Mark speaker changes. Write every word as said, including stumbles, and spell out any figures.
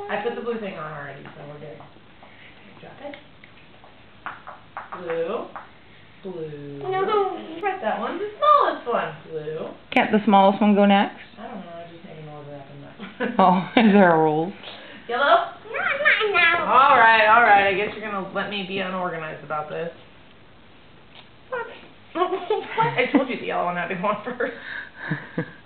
Speaker 1: I put the blue thing on already, so we're good. Drop it. Blue. Blue.
Speaker 2: No, no.
Speaker 1: Press that one. The smallest one. Blue.
Speaker 3: Can't the smallest one go next?
Speaker 1: I don't know. I just make an order up in that.
Speaker 3: Oh, is there a rule?
Speaker 1: Yellow?
Speaker 2: No, not now.
Speaker 1: All right, all right. I guess you're going to let me be unorganized about this. I told you the yellow one had to go on first.